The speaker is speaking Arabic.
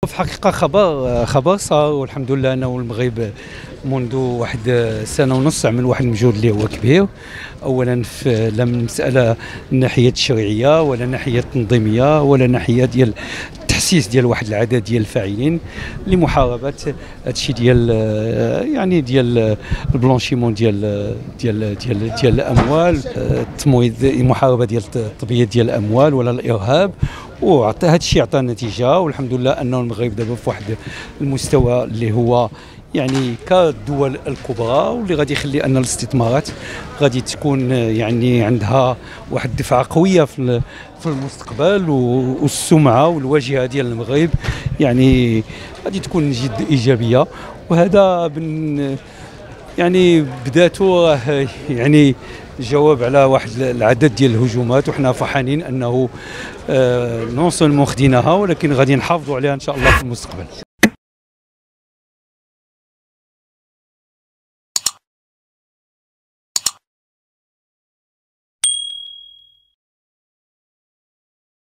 في حقيقة خبر صار، والحمد لله أنه المغرب منذ واحد سنة ونص عمل واحد المجهود اللي هو كبير. أولا لا من مسألة الناحية التشريعية ولا الناحية التنظيمية ولا الناحية ديال التحسيس ديال واحد العدد ديال الفاعلين لمحاربة هادشي ديال يعني ديال البلونشيمون ديال الأموال، التمويل، محاربة ديال التبييض ديال الأموال ولا الإرهاب. وعطى هذا الشيء عطى نتيجه، والحمد لله انه المغرب دابا في واحد المستوى اللي هو يعني كالدول الكبرى، واللي غادي يخلي ان الاستثمارات غادي تكون يعني عندها واحد الدفعه قويه في المستقبل، والسمعه والواجهه ديال المغرب يعني غادي تكون جد ايجابيه. وهذا يعني بداته يعني جواب على واحد العدد ديال الهجومات، وحنا فرحانين انه نون سولمون خديناها، ولكن غادي نحافظوا عليها ان شاء الله في المستقبل.